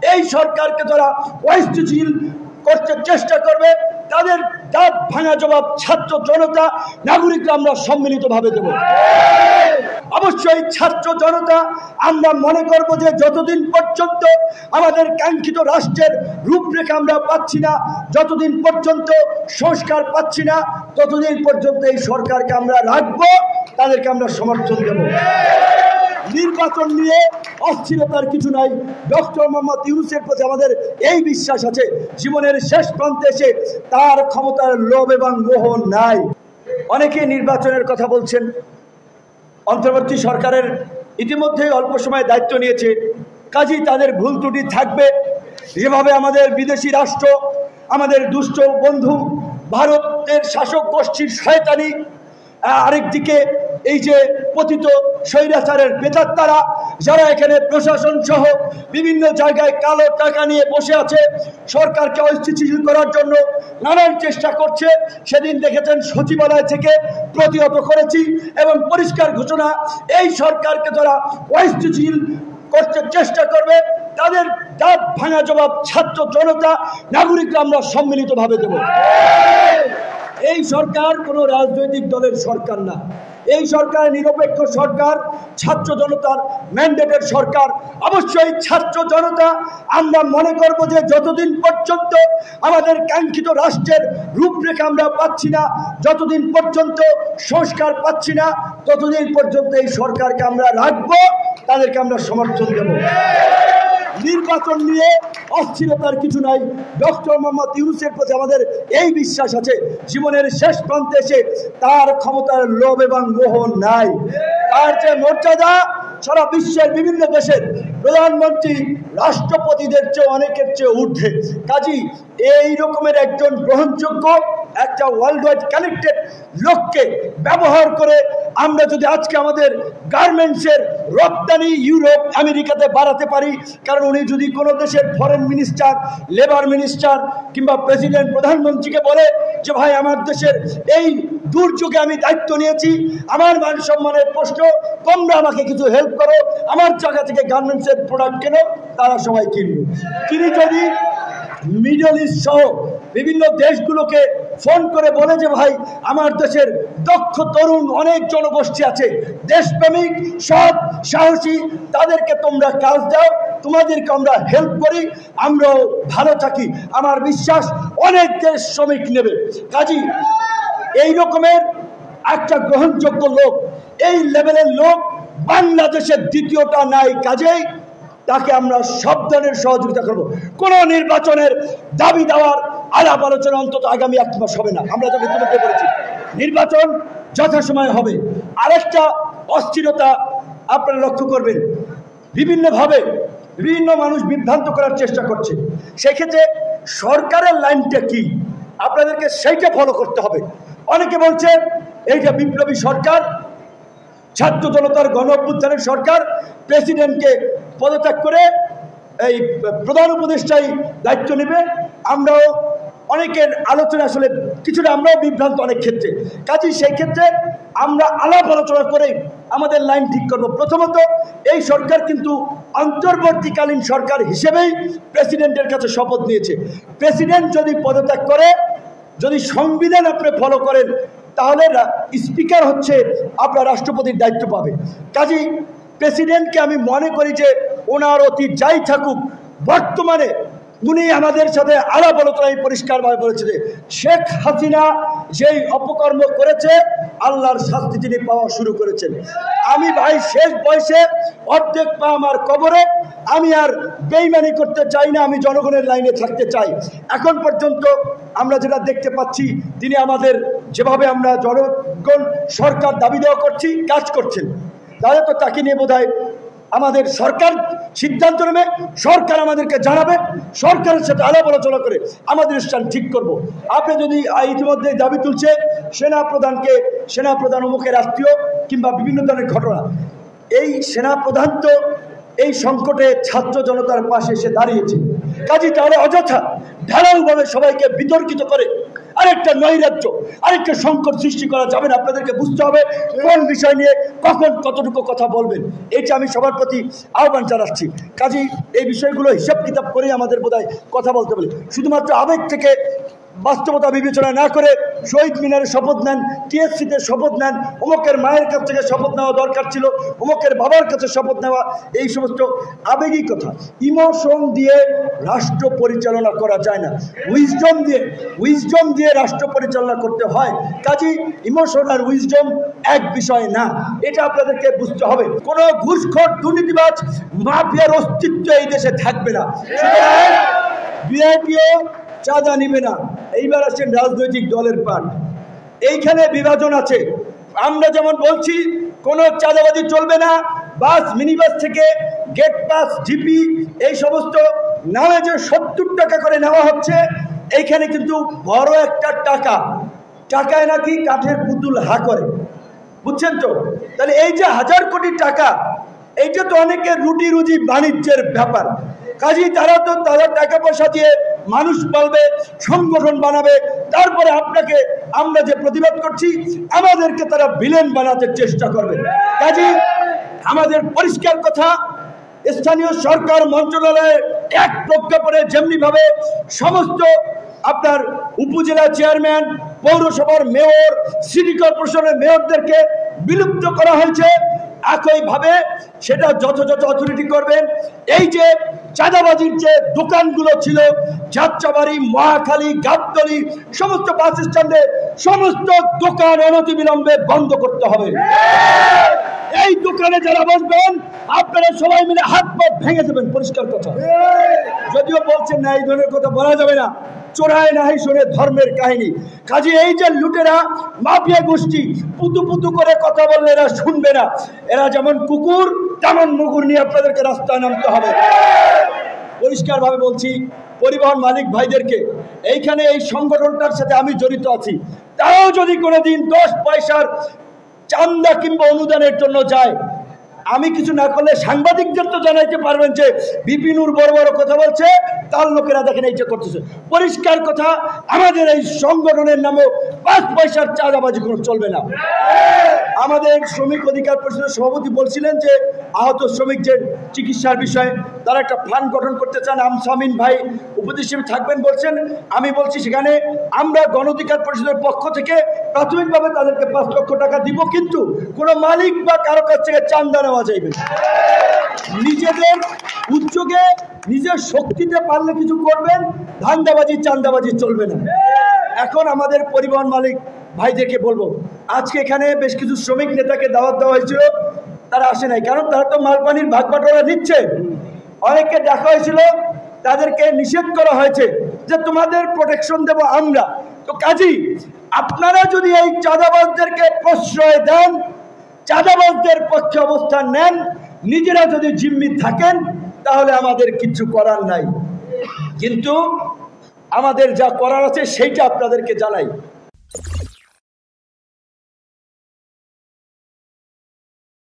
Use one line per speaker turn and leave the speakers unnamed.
এই সরকারকে যারা অস্থিতিশীল করতে চেষ্টা করবে তাদের দাঁত ভাঙা জবাব ছাত্র জনতা নাগরিকরা আমরা সম্মিলিতভাবে দেব। অবশ্যই ছাত্র জনতা আমরা মনে করব যে যতদিন পর্যন্ত আমাদের কাঙ্ক্ষিত রাষ্ট্রের রূপরেখা আমরা পাচ্ছি না, যতদিন পর্যন্ত সংস্কার পাচ্ছি না, ততদিন পর্যন্ত এই সরকারকে আমরা রাখবো, তাদেরকে আমরা সমর্থন দেব। নির্বাচন নিয়ে অস্থিরতার কিছু নাই। ডক্টর মোহাম্মদ ইউনূসের প্রতি আমাদের এই বিশ্বাস আছে, জীবনের শেষ প্রান্তে এসে তার ক্ষমতার লোভ এবং মোহ নাই। অনেকে নির্বাচনের কথা বলছেন। অন্তর্বর্তী সরকারের ইতিমধ্যেই অল্প সময় দায়িত্ব নিয়েছে, কাজেই তাদের ভুল ত্রুটি থাকবে। যেভাবে আমাদের বিদেশি রাষ্ট্র, আমাদের দুষ্ট বন্ধু ভারতের শাসক গোষ্ঠীর শয়তানি, আরেকদিকে এই যে পতিত স্বৈরাচারের প্রেতাত্মারা যারা এখানে প্রশাসন সহ বিভিন্ন জায়গায় কালো টাকা নিয়ে বসে আছে, সরকারকে অস্থিতিশীল করার জন্য নানান চেষ্টা করছে। সেদিন দেখেছেন সচিবালয় থেকে প্রতিহত করেছি এবং পরিষ্কার ঘোষণা, এই সরকারকে যারা অস্থিতিশীল করতে চেষ্টা করবে তাদের দাঁত ভাঙা জবাব ছাত্র জনতা নাগরিকরা আমরা সম্মিলিতভাবে দেব। এই সরকার কোনো রাজনৈতিক দলের সরকার না, এই সরকার নিরপেক্ষ সরকার, ছাত্র জনতার ম্যান্ডেটের সরকার। অবশ্যই ছাত্র জনতা আমরা মনে করব যে যতদিন পর্যন্ত আমাদের কাঙ্ক্ষিত রাষ্ট্রের রূপরেখা আমরা পাচ্ছি না, যতদিন পর্যন্ত সংস্কার পাচ্ছি না, ততদিন পর্যন্ত এই সরকারকে আমরা রাখবো, তাদেরকে আমরা সমর্থন দেব। নির্বাচন নিয়ে অস্থিরতার কিছু নাই। ডক্টর মোহাম্মদ ইউনূসের প্রতি আমাদের এই বিশ্বাস আছে, জীবনের শেষ প্রান্তে এসে তার ক্ষমতার লোভ এবং মোহ নাই। তার যে মর্যাদা সারা বিশ্বের বিভিন্ন দেশের প্রধানমন্ত্রী রাষ্ট্রপতিদের চেয়ে অনেকের চেয়ে ঊর্ধ্বে। কাজী এই রকমের একজন গ্রহণযোগ্য একটা ওয়ার্ল্ড ওয়াইড কানেক্টেড লোককে ব্যবহার করে আমরা যদি আজকে আমাদের গার্মেন্টসের রপ্তানি ইউরোপ আমেরিকাতে বাড়াতে পারি, কারণ উনি যদি কোনো দেশের ফরেন মিনিস্টার, লেবার মিনিস্টার কিংবা প্রেসিডেন্ট প্রধানমন্ত্রীকে বলে যে ভাই আমার দেশের এই দুর্যোগে আমি দায়িত্ব নিয়েছি, আমার মান সম্মানের প্রশ্ন, তোমরা আমাকে কিছু হেল্প করো, আমার জায়গা থেকে গার্মেন্টসের প্রোডাক্ট কেনো, তারা সবাই কিনবে। তিনি যদি মিডল ইস্ট সহ বিভিন্ন দেশগুলোকে ফোন করে বলে যে ভাই আমার দেশের দক্ষ তরুণ অনেক জনগোষ্ঠী আছে, দেশপ্রেমিক, সৎ, সাহসী, তাদেরকে তোমরা কাজ দাও, তোমাদেরকে আমরা হেল্প করি, আমরাও ভালো থাকি, আমার বিশ্বাস অনেক দেশ শ্রমিক নেবে। কাজী এই রকমের একটা গ্রহণযোগ্য লোক, এই লেভেলের লোক বাংলাদেশের দ্বিতীয়টা নাই। কাজেই তাকে আমরা সব ধরনের সহযোগিতা করব। কোনো নির্বাচনের দাবি দেওয়ার আলাপ আলোচনা অন্তত আগামী 1 মাস হবে না। আমরা যা ইতিমধ্যে বলেছি নির্বাচন যথাসময়ে হবে। আরেকটা অস্থিরতা আপনারা লক্ষ্য করবেন, বিভিন্নভাবে বিভিন্ন মানুষ বিভ্রান্ত করার চেষ্টা করছে। সেক্ষেত্রে সরকারের লাইনটা কি, আপনাদেরকে সেইটা ফলো করতে হবে। অনেকে বলছে এইটা বিপ্লবী সরকার, ছাত্র জনতার গণ অভ্যুত্থানের সরকার, প্রেসিডেন্টকে পদত্যাগ করে এই প্রধান উপদেষ্টাই দায়িত্ব নেবে। আমরাও অনেকের আলোচনা আসলে কিছুটা আমরাও বিভ্রান্ত অনেক ক্ষেত্রে। কাজেই সেই ক্ষেত্রে আমরা আলাপ আলোচনা করে আমাদের লাইন ঠিক করব। প্রথমত এই সরকার কিন্তু অন্তর্বর্তীকালীন সরকার হিসেবেই প্রেসিডেন্টের কাছে শপথ নিয়েছে। প্রেসিডেন্ট যদি পদত্যাগ করে, যদি সংবিধান আপনি ফলো করেন, তাহলে স্পিকার হচ্ছে আপনার রাষ্ট্রপতির দায়িত্ব পাবে। কাজেই প্রেসিডেন্টকে আমি মনে করি যে ওনার অতীত যাই থাকুক, বর্তমানে উনি আমাদের সাথে আলাপ আলোচনায় পরিষ্কারভাবে বলেছে যে শেখ হাসিনা যেই অপকর্ম করেছে আল্লাহর শাস্তি তিনি পাওয়া শুরু করেছেন। আমি ভাই শেষ বয়সে অর্ধেক পা আমার কবরে, আমি আর বেইমানি করতে চাই না, আমি জনগণের লাইনে থাকতে চাই। এখন পর্যন্ত আমরা যেটা দেখতে পাচ্ছি, তিনি আমাদের যেভাবে আমরা জনগণ সরকার দাবি দেওয়া করছি, কাজ করছেন, তাহলে তো তাকে নিয়ে বোধহয় আমাদের সরকার সিদ্ধান্ত নেবে, সরকার আমাদেরকে জানাবে, সরকারের সাথে আলাপ আলোচনা করে আমাদের স্থান ঠিক করব। আপনি যদি ইতিমধ্যে দাবি তুলছে সেনাপ্রধানকে, সেনাপ্রধান অমুকের আত্মীয় কিংবা বিভিন্ন ধরনের ঘটনা, এই সেনাপ্রধান তো এই সংকটে ছাত্র জনতার পাশে এসে দাঁড়িয়েছে। কাজী তাহলে অযথা ঢালাওভাবে সবাইকে বিতর্কিত করে আরেকটা নৈরাজ্য, আরেকটা সংকট সৃষ্টি করা যাবে না। আপনাদেরকে বুঝতে হবে কোন বিষয় নিয়ে কখন কতটুকু কথা বলবেন। এটা আমি সবার প্রতি আহ্বান জানাচ্ছি। কাজেই এই বিষয়গুলো হিসাব কিতাব করেই আমাদের বোধহয় কথা বলতে বলে, শুধুমাত্র আবেগ থেকে বাস্তবতা বিবেচনা না করে শহীদ মিনারে শপথ নেন, টিএসসিতে শপথ নেন, অমুকের মায়ের কাছ থেকে শপথ নেওয়া দরকার ছিল, অমুকের বাবার কাছে শপথ নেওয়া, এই সমস্ত আবেগিক কথা ইমোশন দিয়ে রাষ্ট্র পরিচালনা করা যায় না। উইজডম দিয়ে রাষ্ট্র পরিচালনা করতে হয়। কাজেই ইমোশন আর উইজডম এক বিষয় না, এটা আপনাদেরকে বুঝতে হবে। কোনো ঘুষখোর দুর্নীতিবাজ মাফিয়ার অস্তিত্ব এই দেশে থাকবে না। বিআইপিও চাঁদা নিবে না। এইবার আসছেন রাজনৈতিক দলের পাঠ। এইখানে বিভাজন আছে। আমরা যেমন বলছি কোনো চাঁদাবাজি চলবে না, বাস মিনিবাস থেকে গেট পাস জিপি এই সমস্ত নামে যে 70 টাকা করে নেওয়া হচ্ছে, এইখানে কিন্তু বড় একটা টাকায় নাকি কাঠের পুতুল হা করে, বুঝছেন তো? তাহলে এই যে 1000 কোটি টাকা, এইটা তো অনেকের রুটি রুজি বাণিজ্যের ব্যাপার। কাজেই তারা তো তাদের টাকা পয়সা দিয়ে মানুষ পালবে, সংগঠন বানাবে, তারপরে আপনাকে আমরা যে প্রতিবাদ করছি আমাদেরকে তারা ভিলেন বানাতে চেষ্টা করবে। কাজেই আমাদের পরিষ্কার কথা, স্থানীয় সরকার মন্ত্রণালয়ের এক প্রজ্ঞাপনে যেমনিভাবে সমস্ত আপনার উপজেলা চেয়ারম্যান, পৌরসভার মেয়র, সিটি কর্পোরেশনের মেয়রদেরকে বিলুপ্ত করা হয়েছে, একইভাবে সেটা যথাযথ অথরিটি করবেন। এই যে চাঁদাবাজির যে দোকানগুলো ছিল যাত্রাবাড়ি, মহাখালী, গাবতলী সমস্ত বাস স্ট্যান্ডে সমস্ত দোকান অনতিবিলম্বে বন্ধ করতে হবে। এই দোকানে যারা বসবেন আপনারা সবাই মিলে হাত পা ভেঙে দেবেন, পরিষ্কার কথা। যদিও বলছেন না, এই ধরনের কথা বলা যাবে না, চোরায় নাহি শোনে ধর্মের কাহিনী। কাজে এই যে লুটেরা মাফিয়া গোষ্ঠী পুতু পুতু করে কথা বললে এরা শুনবে না। এরা যেমন কুকুর তেমন মুগুর নিয়ে আপনাদেরকে রাস্তায় নামতে হবে। পরিষ্কার ভাবে বলছি পরিবহন মালিক ভাইদেরকে, এইখানে এই সংগঠনটার সাথে আমি জড়িত আছি, তারাও যদি কোনোদিন 10 পয়সার চান্দা কিংবা অনুদানের জন্য যায়, আমি কিছু না করলে সাংবাদিকদের তো জানাইতে পারবেন যে বিপিনুর বড় বড় কথা বলছে, তার লোকেরা দেখেন এইটা করতেছে। পরিষ্কার কথা, আমাদের এই সংগঠনের নামে 5 পয়সার চাঁদাবাজি কোনো চলবে না। আমাদের শ্রমিক অধিকার পরিষদের সভাপতি বলছিলেন যে আহত শ্রমিকদের চিকিৎসার বিষয়ে তারা একটা ফান্ড গঠন করতে চান, আমসামিন ভাই উপদেষ্টা হিসেবে থাকবেন বলছেন। আমি বলছি সেখানে আমরা গণ অধিকার পরিষদের পক্ষ থেকে প্রাথমিকভাবে তাদেরকে 5 লক্ষ টাকা দিব, কিন্তু কোনো মালিক বা কারো কাছ থেকে চান্দা নেওয়া যাইবে। নিজেদের উদ্যোগে নিজের শক্তিতে পারলে কিছু করবেন, ধান্দাবাজি চান্দাবাজি চলবে না। এখন আমাদের পরিবহন মালিক ভাইদেরকে বলবো, আজকে এখানে বেশ কিছু শ্রমিক নেতাকে দাওয়াত দেওয়া হয়েছিল, তারা আসে নাই, কারণ তারা তো মালপানির ভাগ বাটোয়ারা নিচ্ছে। অনেককে দেখা হয়েছিল, তাদেরকে নিষেধ করা হয়েছে যে তোমাদের প্রোটেকশন দেব আমরা। তো কাজী আপনারা যদি এই চাঁদাবাজদেরকে প্রশ্রয় দেন, চাঁদাবাজদের পক্ষে অবস্থান নেন, নিজেরা যদি জিম্মি থাকেন, তাহলে আমাদের কিছু করার নাই। কিন্তু আমাদের যা করার আছে সেইটা আপনাদেরকে জানাই।